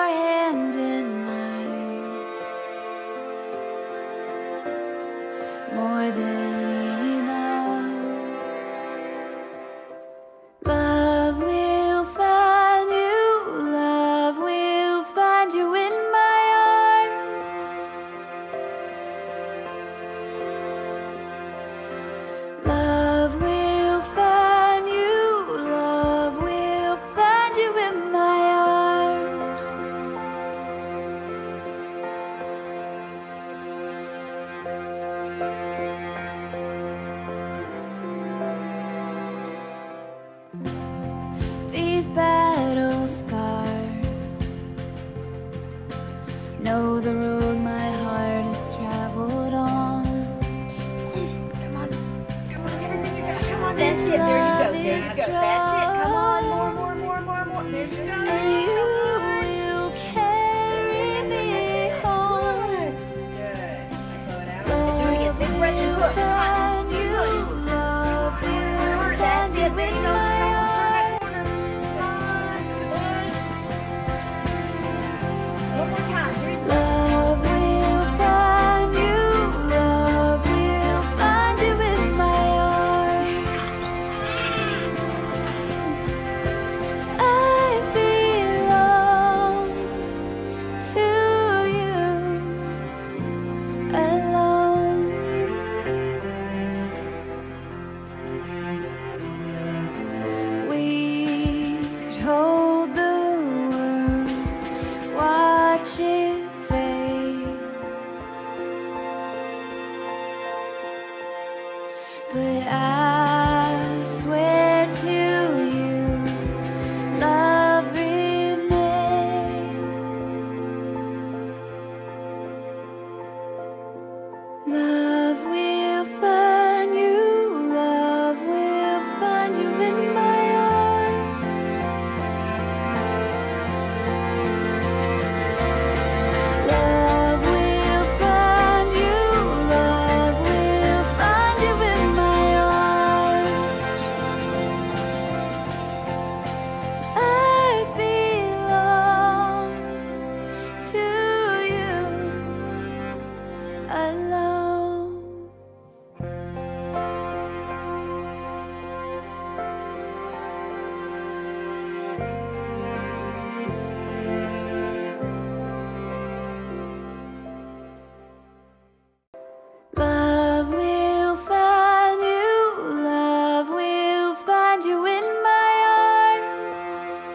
your hand in mine more than enough. Love will find you, love will find you in my arms. Love will find you, love will find you in my arms. These battle scars know the road my heart has traveled on. Come on, everything you got. Come on, that's it. There you go. There you go. That's it. Come on, more. There you go. And you will carry me home. Good. Blow it out. Doing it. Big breath and push. Come on. Find you, love will That's find it. There you you go. in She's my almost turned that arms. corner. Come on. Push. One more time. Here you go. Love will find you, love will find you in my arms. I belong to you alone. We could hold the world, watch it fade, but I swear to you, love remains. Love will find you, love will find you in my arms. Love will find you, love will find you in my arms. I belong to you alone. Love will find you, love will find you in my arms.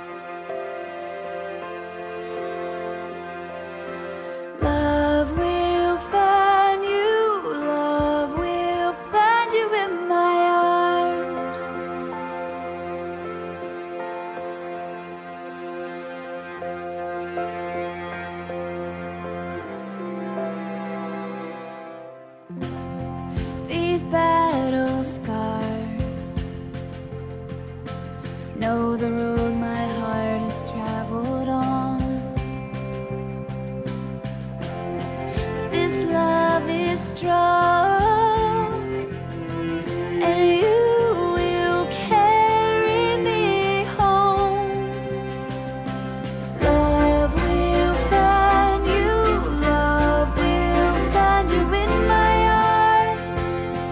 Love will find you, love will find you in my arms. These battle scars know the road my heart has traveled on. But this love is strong, and you will carry me home. Love will find you, love will find you in my arms.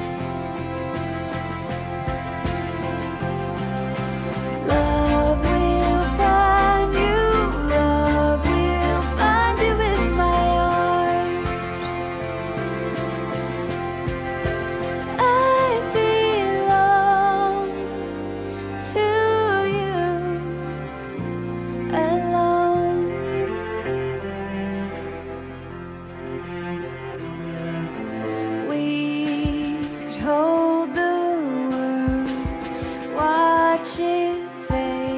Love will find you, love will find you in my arms. I belong to you alone. We could hold the world, watch it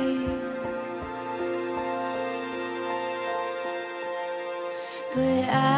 fade, but I